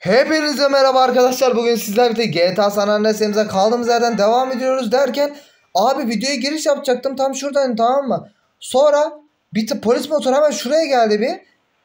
Hepinize merhaba arkadaşlar. Bugün sizlerle birlikte GTA San Andreas'imize kaldığımız yerden devam ediyoruz derken abi videoya giriş yapacaktım tam şuradan, tamam mı? Sonra bir polis motoru hemen şuraya geldi bir.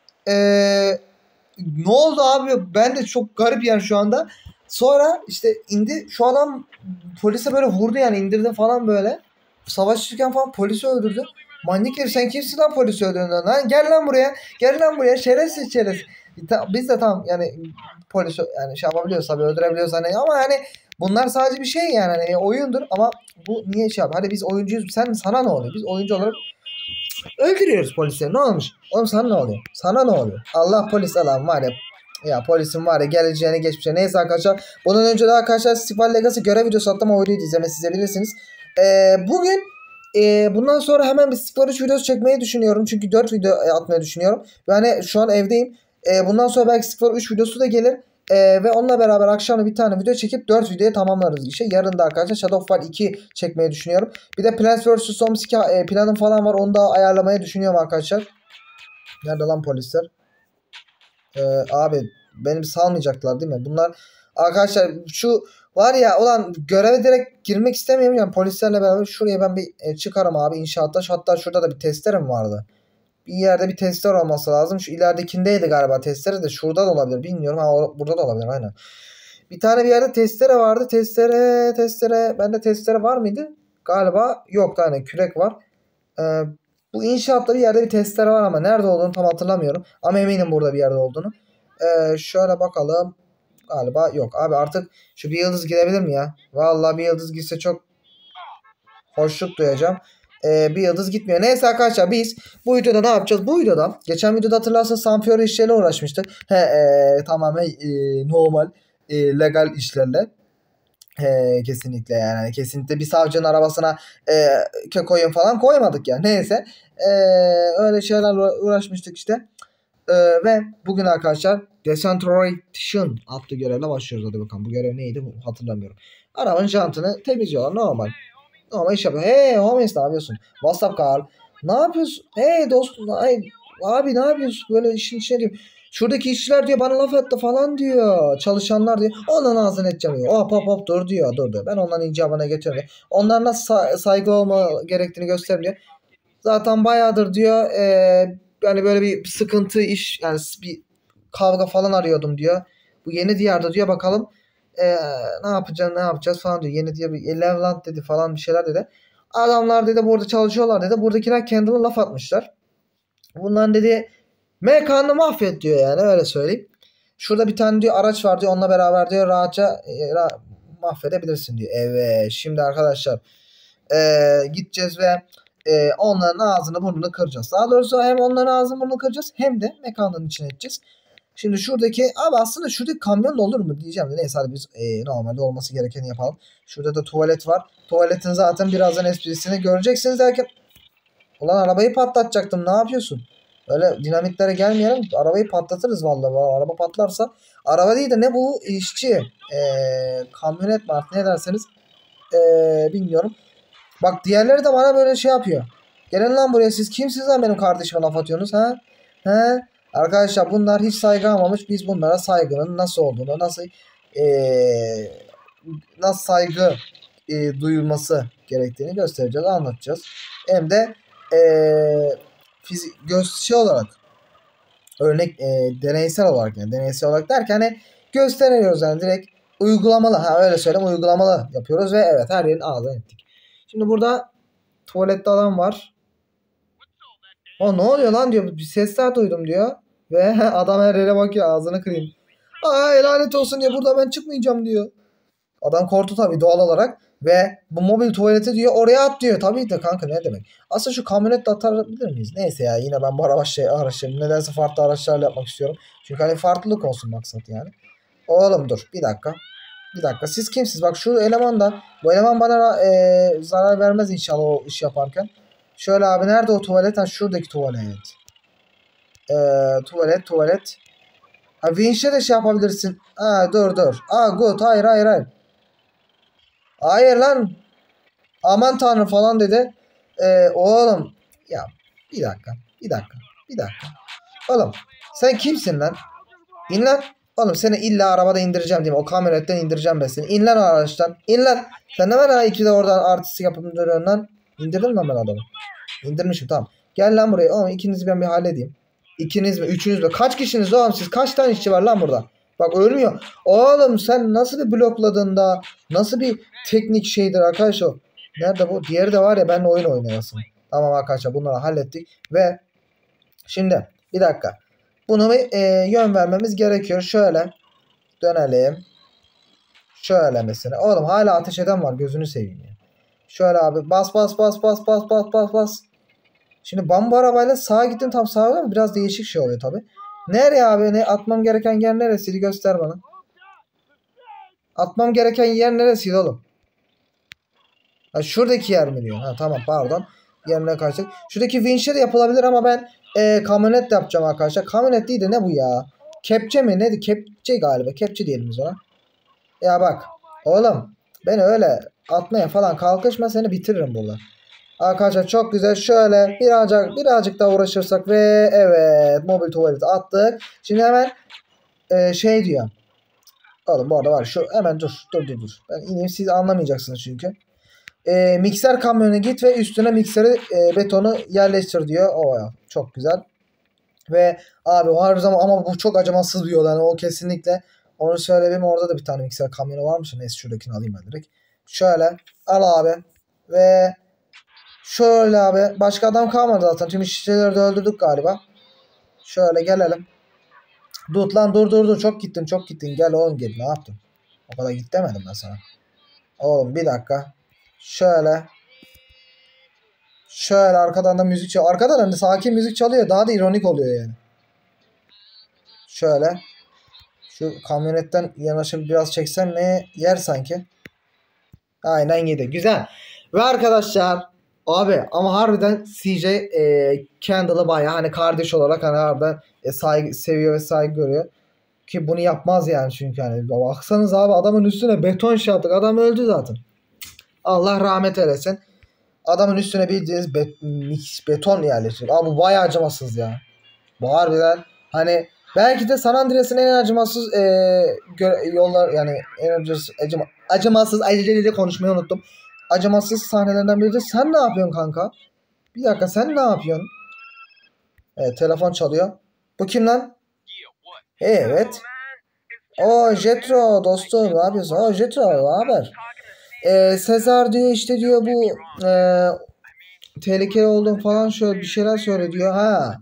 Ne oldu abi? Ben de çok garip yani şu anda. Sonra işte indi şu adam polise böyle vurdu yani, indirdi falan böyle. Savaşırken falan polisi öldürdü. Manyak herif, sen kimsin lan polisi öldürdün lan? Gel lan buraya. Gel lan buraya. Şerefsiz şerefsiz. Biz de tam yani polis yani şey yapabiliyoruz tabii, öldürebiliyoruz hani, ama yani bunlar sadece bir şey yani hani oyundur, ama bu niye şey yap? Hadi biz oyuncuyuz. Sana ne oluyor? Biz oyuncu olarak öldürüyoruz polisleri. Ne olmuş? Oğlum sana ne oluyor? Sana ne oluyor? Allah polis alan var ya. Ya polisin var ya, geleceğini geçmişe. Neyse arkadaşlar. Bunun önce de arkadaşlar Stifal Legacy görev videosu attım. O videoyu izleyebilirsiniz. Bugün bundan sonra hemen bir Stifal 3 videosu çekmeyi düşünüyorum. Çünkü 4 video atmayı düşünüyorum. Yani şu an evdeyim. Bundan sonra belki Stifal 3 videosu da gelir. Ve onunla beraber akşamda bir tane video çekip 4 videoyu tamamlarız işte. Yarın da arkadaşlar Shadow of War 2 çekmeyi düşünüyorum. Bir de Plants vs Zombies 2 planım falan var. Onu da ayarlamayı düşünüyorum arkadaşlar. Nerede lan polisler? Abi beni salmayacaklar değil mi? Bunlar arkadaşlar şu var ya, ulan göreve direkt girmek istemiyorum. Yani polislerle beraber şuraya ben bir çıkarım abi inşaatta. Hatta şurada da bir testerem vardı. Bir yerde bir tester olması lazım. Şu ileridekindeydi galiba testere de, şurada da olabilir. Bilmiyorum. Burada da olabilir aynen. Bir tane bir yerde testere vardı. Testere. Bende testere var mıydı? Galiba yok. Tane kürek var. Bu inşaatta bir yerde bir testere var ama nerede olduğunu tam hatırlamıyorum. Ama eminim burada bir yerde olduğunu. Şöyle bakalım. Galiba yok. Abi artık şu bir yıldız girebilir mi ya? Vallahi bir yıldız girse çok hoşluk duyacağım. Bir yıldız gitmiyor. Neyse arkadaşlar, biz bu videoda ne yapacağız? Bu videoda geçen videoda hatırlarsanız Sanfiori işleriyle uğraşmıştık. Tamamen normal legal işlerle. Kesinlikle yani kesinlikle bir savcının arabasına koyun falan koymadık ya. Neyse öyle şeylerle uğraşmıştık işte. Ve bugün arkadaşlar Decentralization adlı görevle başlıyoruz. Hadi bakalım, bu görev neydi hatırlamıyorum. Arabanın jantını temizliyorlar, normal. Normal iş yapıyor. Hey homies, ne yapıyorsun? What's up Carl? Ne yapıyorsun? Hey dostum. Ay, abi ne yapıyorsun? Böyle işin içine diyor. Şuradaki işçiler diyor bana laf etti falan diyor. Çalışanlar diyor. Ondan ağzını edeceğim diyor. Hop hop hop dur diyor. Dur diyor. Ben onların icabına getiriyorum diyor. Onlara nasıl saygı olma gerektiğini gösteriyor. Zaten bayağıdır diyor. Yani böyle bir sıkıntı iş yani bir kavga falan arıyordum diyor. Bu yeni diyarda diyor, bakalım ne yapacağız falan diyor. Yeni diye bir Leveland dedi falan, bir şeyler dedi. Adamlar dedi burada çalışıyorlar dedi. Buradakiler kendine laf atmışlar. Bunların dedi mekanını mahvet diyor, yani öyle söyleyeyim. Şurada bir tane diyor araç var diyor, onunla beraber diyor rahatça mahvedebilirsin diyor. Evet, şimdi arkadaşlar gideceğiz ve onların ağzını burnunu kıracağız. Daha doğrusu hem onların ağzını burnunu kıracağız hem de mekanın içine edeceğiz. Şimdi şuradaki abi aslında şuradaki kamyon da olur mu diyeceğim de, neyse hadi biz normalde olması gerekeni yapalım. Şurada da tuvalet var. Tuvaletin zaten birazdan esprisini göreceksiniz derken ulan arabayı patlatacaktım, ne yapıyorsun? Öyle dinamitlere gelmeyelim, arabayı patlatırız vallahi. Araba patlarsa, araba değil de ne bu işçi kamyonet mi artık ne derseniz bilmiyorum. Bak diğerleri de bana böyle şey yapıyor. Gelin lan buraya, siz kimsiniz lan benim kardeşime laf atıyorsunuz ha? He? Arkadaşlar bunlar hiç saygı almamış. Biz bunlara saygının nasıl olduğunu, nasıl saygı duyulması gerektiğini göstereceğiz, anlatacağız. Hem de şey olarak örnek deneysel olarak, yani deneysel olarak derken hani gösteriyoruz yani, direkt uygulamalı, öyle söyleyeyim, uygulamalı yapıyoruz ve evet, her yerin ağzına ettik. Şimdi burada tuvalette adam var. O ne oluyor lan diyor. Bir sesler duydum diyor. Ve adam her yere bakıyor, ağzını kırayım. Ay lanet olsun diyor, burada ben çıkmayacağım diyor. Adam korktu tabii doğal olarak. Ve bu mobil tuvalete diyor oraya at diyor. Tabii de kanka, ne demek. Aslında şu kamyonetle atabilir miyiz? Neyse ya, yine ben bu araçları nedense farklı araçlarla yapmak istiyorum. Çünkü hani farklılık olsun maksat yani. Oğlum dur bir dakika. Bir dakika, siz kimsiniz? Bak şu eleman da, bu eleman bana zarar vermez inşallah o iş yaparken. Şöyle abi, nerede o tuvalet? Ha, şuradaki tuvalet. Tuvalet. Ha, vinçle de şey yapabilirsin. Ha, dur. Good. Hayır. Hayır lan. Aman tanrım falan dedi. Oğlum. Ya bir dakika. Oğlum sen kimsin lan? İn lan. Oğlum seni illa arabada indireceğim diyeyim. O kamyonetten indireceğim ben seni. İn lan o araçtan. İn lan. Sen ne var ha iki de oradan artistik yapıp duruyorsun lan. İndirdim lan ben adamı. İndirmişim tamam. Gel lan buraya. Oğlum ikinizi ben bir halledeyim. İkiniz mi? Üçünüz mü? Kaç kişiniz oğlum siz? Kaç tane işçi var lan burada? Bak ölmüyor. Oğlum sen nasıl bir blokladın da? Nasıl bir teknik şeydir arkadaş o? Nerede bu? Diğeri de var ya benimle oyun oynayasın. Tamam arkadaşlar bunları hallettik. Ve şimdi bir dakika. Bunu bir yön vermemiz gerekiyor. Şöyle dönelim. Şöyle mesela. Oğlum hala ateş eden var. Gözünü seveyim ya. Şöyle abi bas bas bas bas bas bas bas bas. Şimdi ben bu arabayla sağa gittim tam sağa ama biraz değişik şey oluyor tabi. Nereye abi? Ne atmam gereken yer neresiydi? Göster bana. Atmam gereken yer neresiydi oğlum? Ha, şuradaki yer mi diyor? Ha tamam pardon. Yerine kaçtık. Şuradaki vinçle de yapılabilir ama ben kamyonet de yapacağım arkadaşlar. Kamyonet değil de ne bu ya? Kepçe mi? Neydi? Kepçe galiba. Kepçe diyelim biz ona. Ya bak. Oğlum. Beni öyle atmaya falan kalkışma seni bitiririm burada. Arkadaşlar çok güzel. Şöyle birazcık daha uğraşırsak ve evet mobil tuvalet attık. Şimdi hemen şey diyor. Oğlum bu arada var şu hemen dur. Ben ineyim siz anlamayacaksınız çünkü. Mikser kamyonuna git ve üstüne mikseri betonu yerleştir diyor. O ya çok güzel. Ve abi o her zaman ama bu çok acımasız bir yol yani o kesinlikle. Onu söyleyeyim orada da bir tane mikser kamyonu varmış. Neyse şuradakini alayım ben direkt. Şöyle al abi. Ve şöyle abi. Başka adam kalmadı zaten. Tüm işçileri de öldürdük galiba. Şöyle gelelim. Dur lan dur. Çok gittin. Gel oğlum gel. Ne yaptın? O kadar git demedim ben sana. Oğlum bir dakika. Şöyle. Şöyle arkadan da müzik çalıyor. Arkadan hani sakin müzik çalıyor. Daha da ironik oluyor yani. Şöyle. Şu kamyonetten yanaşıp biraz çeksem ne yer sanki. Aynen yedi. Güzel. Ve arkadaşlar abi ama harbiden CJ Kendall'ı bayağı hani kardeş olarak hani harbiden saygı seviyor ve saygı görüyor. Ki bunu yapmaz yani çünkü hani baksanız abi adamın üstüne beton şey yaptık. Adam öldü zaten. Allah rahmet eylesin. Adamın üstüne bildiğiniz beton yerleştirdik. Abi bu bayağı acımasız ya. Bu harbiden hani belki de San Andreas'ın en acımasız yollar yani en acımasız acele konuşmayı unuttum. Acımasız sahnelerinden biri de sen ne yapıyorsun kanka? Bir dakika sen ne yapıyorsun? Evet telefon çalıyor. Bu kim lan? Evet. O Jetro dostum ne yapıyorsun? O Jetro ne haber? Sezar diyor işte diyor bu tehlikeli olduğun falan şöyle bir şeyler söyle diyor. Ha.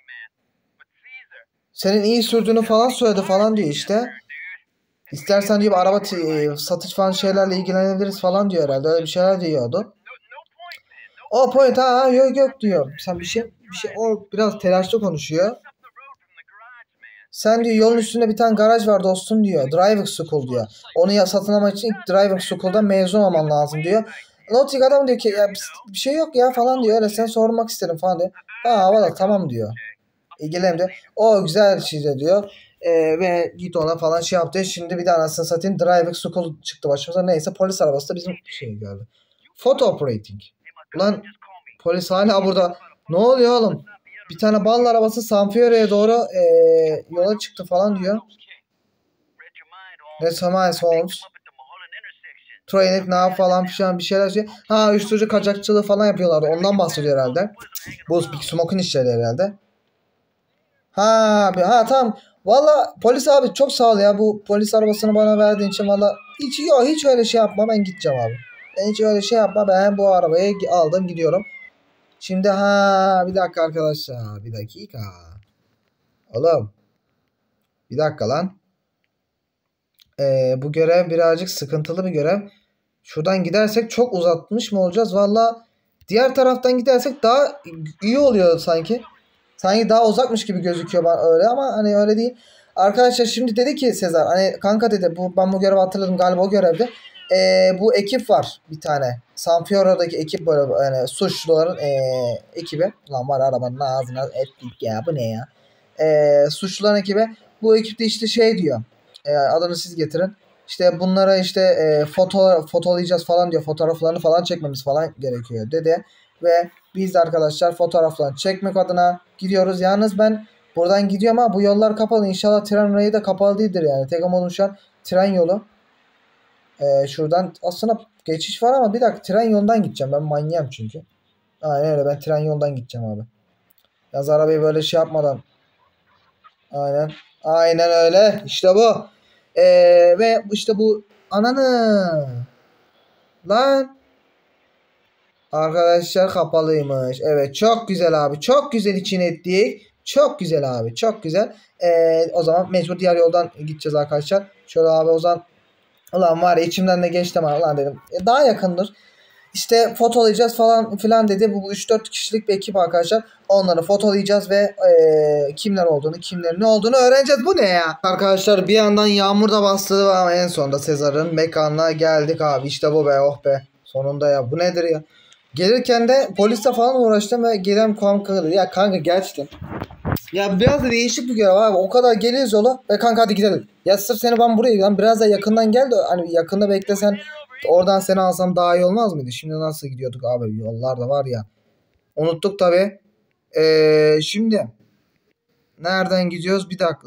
Senin iyi sürdüğünü falan söyledi falan diyor işte. İstersen diyor araba satış falan şeylerle ilgilenebiliriz falan diyor herhalde. Öyle bir şeyler diyordu. O point ha yok diyor. Sen bir şey o biraz telaşlı konuşuyor. Sen diyor yolun üstünde bir tane garaj var dostum diyor. Driving School diyor. Onu ya satın almak için ilk Driving School'dan mezun olman lazım diyor. Nautic adam diyor ki ya bir şey yok ya falan diyor. Öyle sen sormak istedim falan diyor. Ha valla tamam diyor. İlgilenim diyor. O güzel şey diyor. Ve git ona falan şey yaptı. Şimdi bir de anasını satayım Driving School çıktı başımıza. Neyse polis arabası da bizim şey geldi. Photo operating. Ulan polis hala burada. Ne oluyor oğlum? Bir tane bal arabası Sanfiore'ye doğru yola çıktı falan diyor. Resamays Holmes. Training ne falan bir şeyler diyor. Ha uyuşturucu kaçakçılığı falan yapıyorlardı. Ondan bahsediyor herhalde. Bu Big Smoke'un işleri herhalde. Ha tamam. Valla polis abi çok sağ ol ya. Bu polis arabasını bana verdiğin için valla hiç öyle şey yapma ben gideceğim abi. Ben hiç öyle şey yapma ben bu arabayı aldım gidiyorum. Şimdi bir dakika arkadaşlar. Bir dakika. Oğlum. Bir dakika lan. Bu görev birazcık sıkıntılı bir görev. Şuradan gidersek çok uzatmış mı olacağız? Valla diğer taraftan gidersek daha iyi oluyor sanki. Sanki daha uzakmış gibi gözüküyor bana öyle ama hani öyle değil. Arkadaşlar şimdi dedi ki Sezar hani kanka dedi ben bu görevi hatırladım galiba o görevde. Bu ekip var bir tane. Sanfioro'daki ekip böyle yani suçluların ekibi. Lan var arabanın ağzına ettik ya bu ne ya. Suçluların ekibi. Bu ekipte işte şey diyor. Adını siz getirin. İşte bunlara işte fotolayacağız falan diyor. Fotoğraflarını falan çekmemiz falan gerekiyor dedi. Ve biz de arkadaşlar fotoğraflarını çekmek adına gidiyoruz. Yalnız ben Buradan gidiyorum ama bu yollar kapalı. İnşallah tren rayı da kapalı değildir yani. Tek umudum şu an tren yolu. Şuradan aslında geçiş var ama bir dakika tren yolundan gideceğim. Ben manyağım çünkü. Aynen öyle, ben tren yolundan gideceğim abi. Yaz arabayı böyle şey yapmadan. Aynen. Aynen öyle. İşte bu. Ve işte bu ananı. Lan. Arkadaşlar kapalıymış. Evet, çok güzel abi. Çok güzel için ettik. Çok güzel abi. Çok güzel. O zaman mecbur diğer yoldan gideceğiz arkadaşlar. Şöyle abi o zaman. Ulan var ya, içimden de geçti ama ulan dedim. Daha yakındır. İşte fotolayacağız falan filan dedi. Bu 3-4 kişilik bir ekip arkadaşlar. Onları fotolayacağız ve kimler olduğunu, kimlerin ne olduğunu öğreneceğiz. Bu ne ya? Arkadaşlar bir yandan yağmur da bastı ama en sonunda Sezar'ın mekanına geldik abi. İşte bu be, oh be. Sonunda ya. Bu nedir ya? Gelirken de polisle falan uğraştım ve gelen kanka. Ya kanka gerçekten. Ya biraz da değişik bir görev abi. O kadar geliyoruz yola ve kanka hadi gidelim. Ya sırf seni ben buraya lan biraz da yakından gel de hani yakında beklesen oradan seni alsam daha iyi olmaz mıydı? Şimdi nasıl gidiyorduk abi? Yollar da var ya. Unuttuk tabi. Şimdi nereden gidiyoruz? Bir dakika.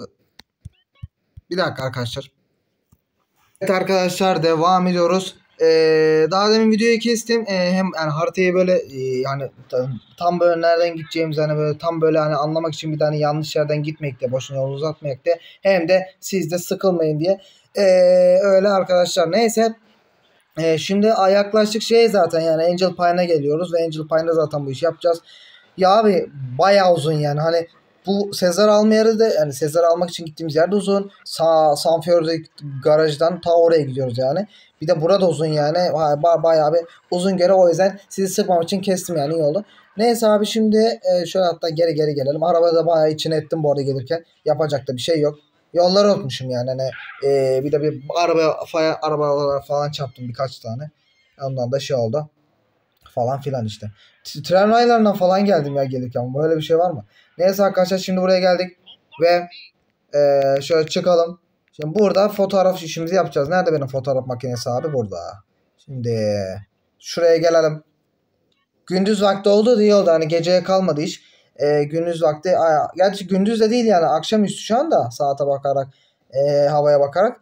Bir dakika arkadaşlar. Evet arkadaşlar, devam ediyoruz. Daha demin videoyu kestim. Hem yani haritayı böyle hani tam böyle nereden gideceğimizi hani böyle tam böyle hani anlamak için bir tane yanlış yerden gitmek de boşuna yol uzatmayak da hem de siz de sıkılmayın diye. Öyle arkadaşlar. Neyse. Şimdi yaklaşık şey zaten yani Angel Pine'a geliyoruz ve Angel Pine'da zaten bu işi yapacağız. Ya abi bayağı uzun yani hani bu Sezar alma yeri de yani Sezar almak için gittiğimiz yer de uzun. San Fierro garajdan ta oraya gidiyoruz yani. Bir de burada uzun yani bayağı bir uzun göre, o yüzden sizi sıkmamak için kestim yani, iyi oldu. Neyse abi şimdi şöyle hatta geri gelelim. Arabada bayağı içine ettim bu arada gelirken. Yapacak da bir şey yok. Yolları unutmuşum yani hani bir de bir arabalar falan çarptım birkaç tane. Ondan da şey oldu. Falan filan işte. Tren raylarından falan geldim ya gelirken. Böyle bir şey var mı? Neyse arkadaşlar şimdi buraya geldik. Ve şöyle çıkalım. Şimdi burada fotoğraf işimizi yapacağız. Nerede benim fotoğraf makinesi abi? Burada. Şimdi şuraya gelelim. Gündüz vakti oldu da iyi oldu. Hani geceye kalmadı iş. Gündüz vakti. Gerçi gündüz de değil yani. Akşamüstü şu anda. Saate bakarak. Havaya bakarak.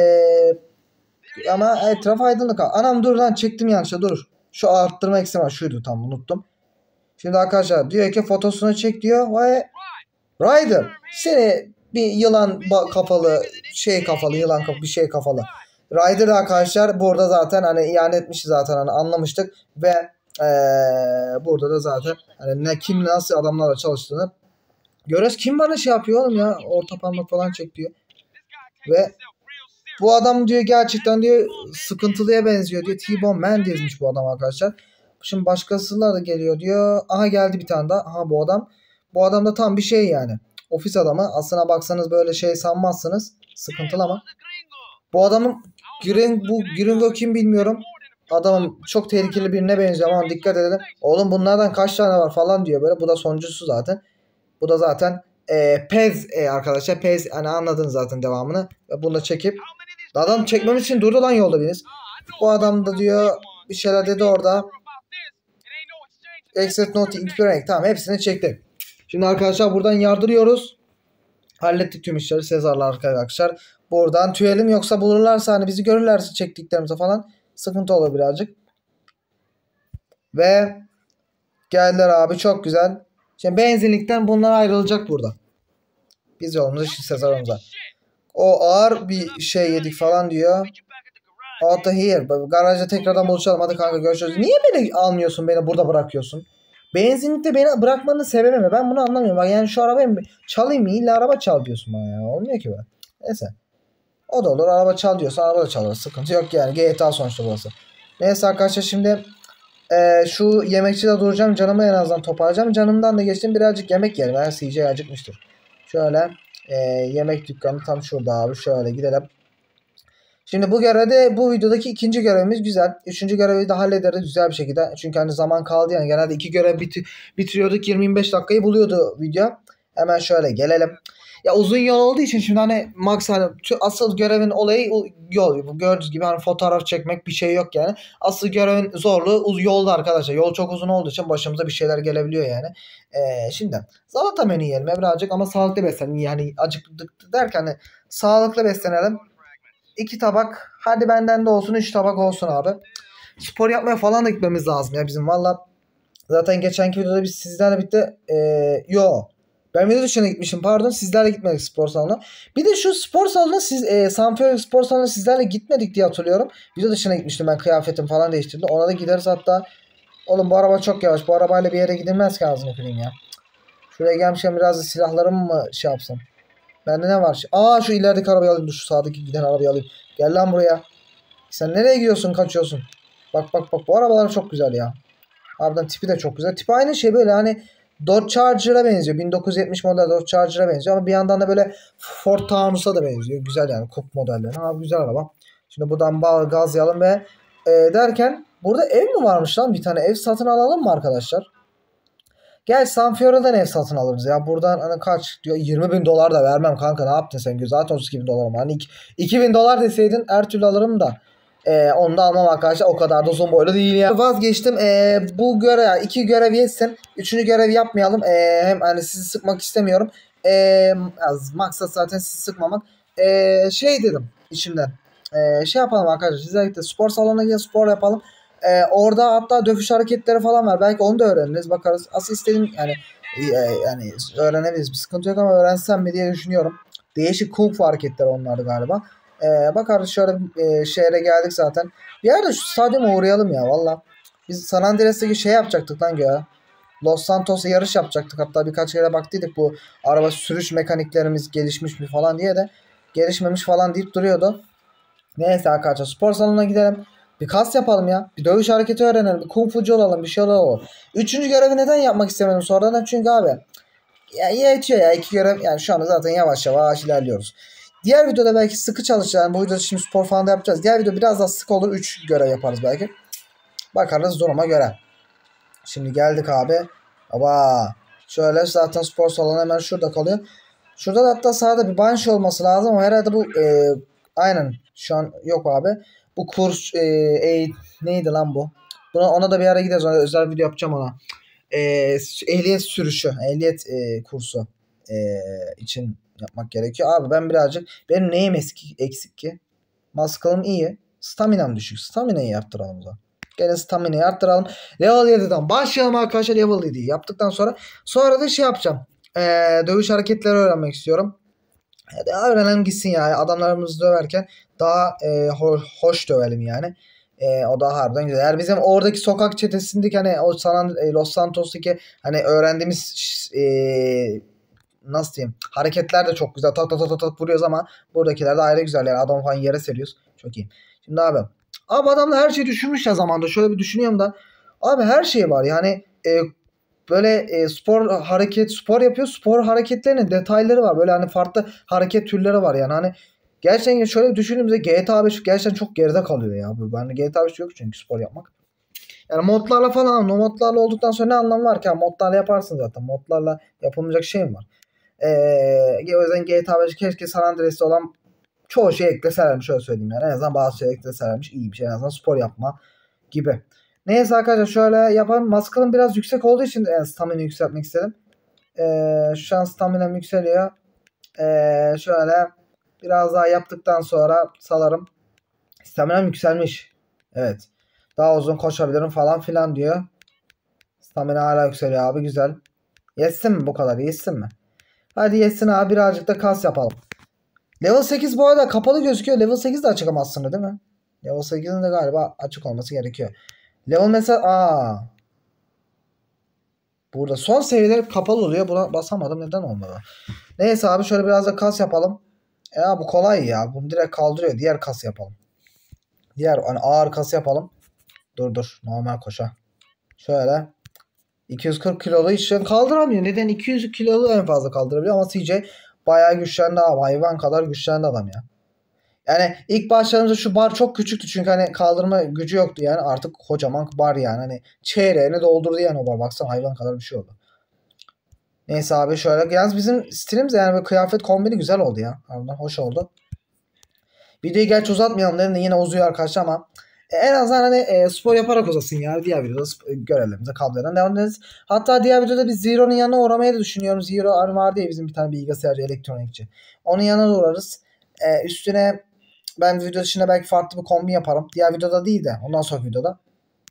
Ama etraf aydınlık. Anam dur lan, çektim yanlışa, dur. Şu arttırma eksi var. Şuydu, tam unuttum. Şimdi arkadaşlar diyor ki fotosunu çek diyor. Ve Ryder seni bir yılan kafalı yılan kafalı bir şey kafalı. Ryder arkadaşlar burada zaten hani ihanet etmişti zaten, hani anlamıştık ve burada da zaten hani kim nasıl adamlarla çalıştığını görüyoruz. Kim bana şey yapıyor oğlum ya, orta parmak falan çek diyor. Ve bu adam diyor gerçekten diyor sıkıntılıya benziyor diyor. T-Bone Mendez'miş bu adam arkadaşlar. Şimdi başkasılar da geliyor diyor. Aha geldi bir tane daha. Aha bu adam. Bu adam da tam bir şey yani. Ofis adamı. Aslına baksanız böyle şey sanmazsınız. Sıkıntılı ama. Bu adamın bu Gringo kim bilmiyorum. Adamın çok tehlikeli birine benziyor ama dikkat edelim. Oğlum bunlardan kaç tane var falan diyor böyle. Bu da sonuncusu zaten. Bu da zaten Pez arkadaşlar. Pez hani anladınız zaten devamını. Ve bunu da çekip adam çekmemiz için durdu lan yolda biriniz. Bu adam da diyor bir şeyler dedi orada. Exit note including. Tamam, hepsini çektik. Şimdi arkadaşlar buradan yardırıyoruz. Hallettik tüm işleri Sezar'la arkadaşlar. Buradan tüyelim, yoksa bulurlarsa hani bizi görürlerse çektiklerimize falan sıkıntı olur birazcık. Ve geldiler abi, çok güzel. Şimdi benzinlikten bunlar ayrılacak burada. Biz yolumuza şimdi Sezar'ımıza. O ağır bir şey yedik falan diyor. Out here. Garajda tekrardan buluşalım. Hadi kanka görüşürüz. Niye beni almıyorsun, beni burada bırakıyorsun? Benzinlikte beni bırakmanın sebebi mi? Ben bunu anlamıyorum. Bak yani şu arabayı çalayım mı? İlla araba çal diyorsun bana ya. Olmuyor ki be. Neyse. O da olur. Araba çal diyorsan araba da çalar. Sıkıntı yok yani. GTA sonuçta burası. Neyse arkadaşlar şimdi şu yemekçide duracağım. Canımı en azından toparlayacağım. Canımdan da geçtim. Birazcık yemek yerim. Yani CJ acıkmıştır. Şöyle yemek dükkanı tam şurada abi. Şöyle gidelim. Şimdi bu görevde, bu videodaki ikinci görevimiz güzel. Üçüncü görevi de hallederiz güzel bir şekilde. Çünkü hani zaman kaldı yani. Genelde iki görev bitiriyorduk. 20-25 dakikayı buluyordu video. Hemen şöyle gelelim. Ya uzun yol olduğu için şimdi hani max hani asıl görevin olayı yol. Bu gördüğünüz gibi hani fotoğraf çekmek bir şey yok yani. Asıl görevin zorluğu yolda arkadaşlar. Yol çok uzun olduğu için başımıza bir şeyler gelebiliyor yani. Şimdi salata menü yiyelim birazcık ama sağlıklı beslenelim. Yani acıktık derken hani sağlıklı beslenelim. 2 tabak hadi benden de olsun 3 tabak olsun abi. Spor yapmaya falan da gitmemiz lazım ya bizim valla. Zaten geçenki videoda biz sizlerle birlikte yo ben video dışına gitmişim pardon sizlerle gitmedik spor salonuna. Bir de şu spor salonuna siz Sanfiore spor salonuna sizlerle gitmedik diye hatırlıyorum. Video dışına gitmiştim ben kıyafetim falan değiştirdim. Ona da gideriz hatta. Oğlum bu araba çok yavaş. Bu arabayla bir yere gidilmez ki ağzını kırayım ya. Şuraya gelmişken biraz da silahlarımı mı şey yapsam. Bende ne var? Aa şu ilerideki arabayı alayım. Dur şu sağdaki giden arabayı alayım. Gel lan buraya. Sen nereye gidiyorsun kaçıyorsun? Bak bak bak bu arabalar çok güzel ya. Harbiden tipi de çok güzel. Tipi aynı şey böyle hani Dodge Charger'a benziyor. 1970 model Dodge Charger'a benziyor. Ama bir yandan da böyle Ford Taunus'a da benziyor. Güzel yani Coupe modellerine. Abi güzel araba. Şimdi buradan gazlayalım ve derken burada ev mi varmış lan? Bir tane ev satın alalım mı arkadaşlar? Gel Sanfiore'dan ev satın alırız ya. Buradan hani kaç diyor 20 bin dolar da vermem kanka ne yaptın sen? Zaten 32 bin dolarım. Hani 2 bin dolar deseydin her türlü alırım da. Onu da almam arkadaşlar. O kadar da uzun boylu değil ya. Vazgeçtim. Bu görev 2 görev yetsin. 3. görev yapmayalım. Hem hani sizi sıkmak istemiyorum. Maksat zaten sizi sıkmamak. Şey dedim içimden. Şey yapalım arkadaşlar. Sizlerle spor salonuna gidip spor yapalım. Orada hatta dövüş hareketleri falan var. Belki onu da öğreniriz. Bakarız. Asıl istediğim yani öğrenebiliriz. Bir sıkıntı yok ama öğrensem mi diye düşünüyorum. Değişik kung fu hareketleri onlardı galiba. Bakarız şöyle şehre geldik zaten. Bir yerde şu stadyuma uğrayalım ya valla. Biz San Andreas'taki şey yapacaktık lan ya. Los Santos'a yarış yapacaktık. Hatta birkaç kere baktıydık bu araba sürüş mekaniklerimiz gelişmiş mi falan diye de gelişmemiş falan deyip duruyordu. Neyse arkadaşlar spor salonuna gidelim. Bir kas yapalım ya. Bir dövüş hareketi öğrenelim. Bir kung fucu olalım. Bir şey olalım. 3. görevi neden yapmak istemedim sonradan? Çünkü abi ya yetiyor ya 2 görev. Yani şu anda zaten yavaş yavaş ilerliyoruz. Diğer videoda belki sıkı çalışacağız. Yani bu videoda şimdi spor falan da yapacağız. Diğer video biraz daha sık olur. 3 görev yaparız belki. Bakarız duruma göre. Şimdi geldik abi. Baba. Şöyle zaten spor salonu hemen şurada kalıyor. Şurada da hatta sağda bir banş olması lazım ama herhalde bu aynen şu an yok abi. Bu kurs neydi lan bu? Ona da bir ara gideriz. Ona özel video yapacağım ona. Ehliyet sürüşü. Ehliyet kursu için yapmak gerekiyor. Abi ben birazcık benim neyim eksik ki? Muscle'ım iyi. Staminam düşük. Stamina'yı arttıralım o zaman. Gene stamina'yı arttıralım. Level 7'den başlayalım arkadaşlar. Level 7'yi yaptıktan sonra da şey yapacağım. Dövüş hareketleri öğrenmek istiyorum. Öğrenelim gitsin yani. Adamlarımızı döverken daha hoş dövelim yani. O da harbiden güzel. Eğer bizim oradaki sokak çetesindeki hani o Los Santos'taki hani öğrendiğimiz nasıl diyeyim hareketler de çok güzel. Tak tak tak tak vuruyoruz ama buradakiler de ayrı güzel. Yani adam falan yere seriyoruz. Çok iyi. Şimdi abi adamlar her şeyi düşünmüş ya zamanda. Şöyle bir düşünüyorum da. Abi her şey var. Yani böyle spor yapıyor. Spor hareketlerinin detayları var. Böyle hani farklı hareket türleri var yani. Hani gerçekten şöyle düşündüğümüzde GTA 5 gerçekten çok geride kalıyor ya. Ben GTA 5 yok çünkü spor yapmak. Yani modlarla falan o modlarla olduktan sonra ne anlamı var ki? Yani modlarla yaparsın zaten. Modlarla yapılmayacak şey mi var? O yüzden GTA 5 keşke San Andreas'te olan çoğu şey ekleselermiş şöyle söyleyeyim yani. En azından bazı şey ekleselermiş iyi bir şey. En azından spor yapma gibi. Neyse arkadaşlar şöyle yapalım. Muscle'ım biraz yüksek olduğu için stamina yükseltmek istedim. Şu an staminam yükseliyor. Şöyle biraz daha yaptıktan sonra salarım. Staminam yükselmiş. Evet. Daha uzun koşabilirim falan filan diyor. Stamina hala yükseliyor abi güzel. Yetsin mi bu kadar? Yetsin mi? Hadi yetsin abi birazcık da kas yapalım. Level 8 bu arada kapalı gözüküyor. Level 8 de açık ama aslında değil mi? Level 8'in de galiba açık olması gerekiyor. Level mesela burada son seviyeler kapalı oluyor. Buna basamadım. Neden olmadı? Neyse abi şöyle biraz da kas yapalım. Bu kolay ya. Bunu direkt kaldırıyor. Diğer kas yapalım. Diğer hani ağır kas yapalım. Dur. Normal koşa. Şöyle. 240 kilolu hiç kaldıramıyor. Neden? 200 kilolu en fazla kaldırabiliyor ama CJ bayağı güçlendi abi. Hayvan kadar güçlendi adam ya. Yani ilk başladığımızda şu bar çok küçüktü çünkü hani kaldırma gücü yoktu yani artık kocaman bar yani hani çeyreğini doldurdu yani o bar baksana hayvan kadar bir şey oldu. Neyse abi şöyle. Yalnız bizim stilimiz yani böyle kıyafet kombini güzel oldu ya. Harbiden hoş oldu. Videoyu gerçi uzatmayalım dedim de yine uzuyor arkadaşlar ama en azından hani spor yaparak uzasın ya. Diğer videoda görevlerimize kablodan devam ederiz. Hatta diğer videoda biz Zero'nun yanına uğramayı da düşünüyorum. Zero hani vardı ya bizim bir tane bilgisayarcı, elektronikçi. Onun yanına da uğrarız. Üstüne ben video dışında belki farklı bir kombin yaparım. Diğer videoda değil de ondan sonraki videoda.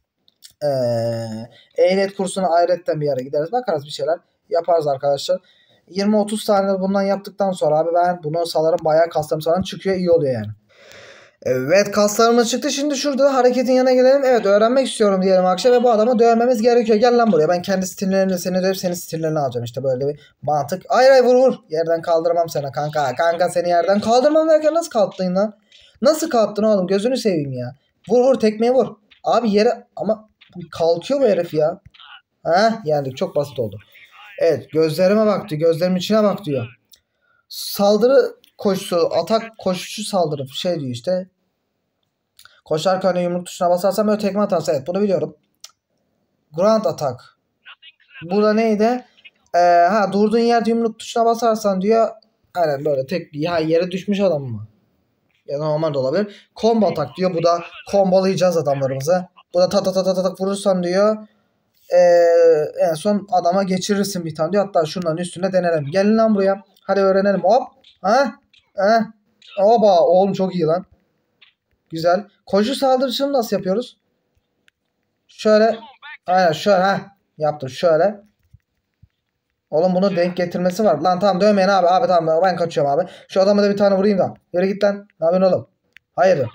Ehliyet kursuna ayrıca bir yere gideriz. Bakarız bir şeyler yaparız arkadaşlar. 20-30 tane de bundan yaptıktan sonra abi ben bunu salarım, bayağı kaslarım falan çıkıyor, iyi oluyor yani. Evet, kaslarımız çıktı. Şimdi şurada hareketin yanına gelelim. Evet, öğrenmek istiyorum diyelim akşam ve bu adamı dövmemiz gerekiyor. Gel lan buraya. Ben kendi stillerimle seni dövüp senin stillerini alacağım. İşte böyle bir mantık. Hayır vur. Yerden kaldırmam seni kanka. Kanka seni yerden kaldırmam derken nasıl kalktın lan? Nasıl kalktın oğlum? Gözünü seveyim ya. Vur tekmeye vur. Abi yere ama kalkıyor bu herif ya. Ha, yendik. Çok basit oldu. Evet, gözlerime bak diyor. Gözlerimin içine bak diyor. Saldırı koşusu, atak koşucu saldırı şey diyor işte. Koşarken yumruk tuşuna basarsan böyle tekme atarsın. Evet, bunu biliyorum. Ground atak. Burada neydi? Durduğun yerde yumruk tuşuna basarsan diyor. Aynen böyle tek ya yere düşmüş adam mı? Ya normal de olabilir. Combo atak diyor. Bu da kombolayacağız adamlarımızı. Bu da tak vurursan diyor. En son adama geçirirsin bir tane diyor. Hatta şunların üstüne denelim. Gelin lan buraya. Hadi öğrenelim. Hop. Ha? Oba. Oğlum çok iyi lan. Güzel. Koşu saldırısını nasıl yapıyoruz? Şöyle. Aynen şöyle. Yaptım şöyle. Oğlum bunu denk getirmesi var. Lan tamam dövmeyin abi. Abi tamam ben kaçıyorum abi. Şu adamı da bir tane vurayım da. Yürü git lan. Ne yapıyorsun oğlum? Hayır.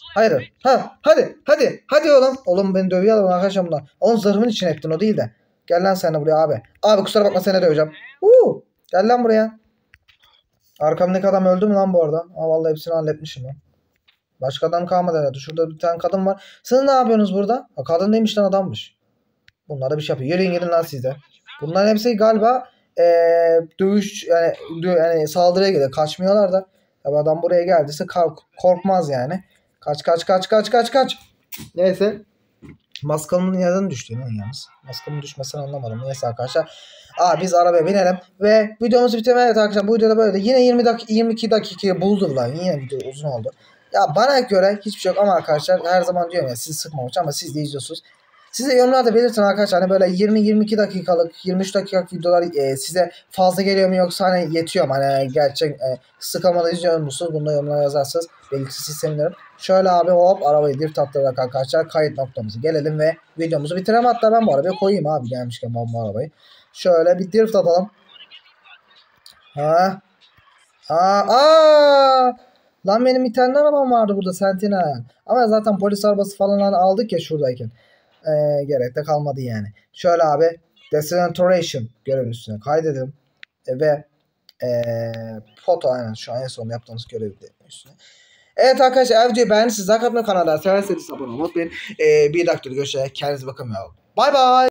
Hadi. Hadi oğlum. Oğlum beni dövüyor adam arkadaşlar bunlar. Onun zırhımın için ettin o değil de. Gel lan sen de buraya abi. Abi kusura bakma seni döveceğim. Gel lan buraya. Arkamdaki adam öldü mü lan bu arada? Vallahi hepsini halletmişim lan. Başka adam kalmadı herhalde. Şurada bir tane kadın var. Siz ne yapıyorsunuz burada? Kadın değilmiş lan, adammış. Bunlar da bir şey yapıyor. Yürüyün gidin lan siz de. Bunların hepsi galiba dövüş yani saldırıya gidiyor. Kaçmıyorlar da. Tabi adam buraya geldiyse korkmaz yani. Kaç. Neyse. Maskamın yerden düştü yalnız. Maskamın düşmesini anlamadım. Neyse arkadaşlar. Biz arabaya binelim. Ve videomuzu bitirmeye, evet arkadaşlar bu videoda böyle. Yine 22 dakikayı buldu lan. Yine video uzun oldu. Ya bana göre hiçbir şey yok ama arkadaşlar her zaman diyorum ya, sizi sıkmamış ama siz de izliyorsunuz. Size yorumlarda belirtin arkadaşlar, hani böyle 20-22 dakikalık 23 dakikalık videolar size fazla geliyor mu yoksa hani yetiyor mu, hani gerçek sıkılmadan izliyor musunuz, bunu da yorumlara yazarsanız belirtirsiniz, sevinirim. Şöyle abi hop arabayı drift attırarak arkadaşlar kayıt noktamızı gelelim ve videomuzu bitirelim. Hatta ben bu arabayı koyayım abi gelmişken bu arabayı. Şöyle bir drift atalım. Lan benim bir tane arabam vardı burada, Sentinel. Ama zaten polis arabası falan aldık ya şuradayken. Gerek de kalmadı yani. Şöyle abi Destination görevin üstüne kaydedelim. Ve foto aynen şu an en son yaptığımız görevi üstüne. Evet arkadaşlar, videoyu beğendiyseniz like atmayı, kanala severseniz abone olmayı unutmayın. Bir dakika görüşürüz. Kendinize bakın ya. Bye bye.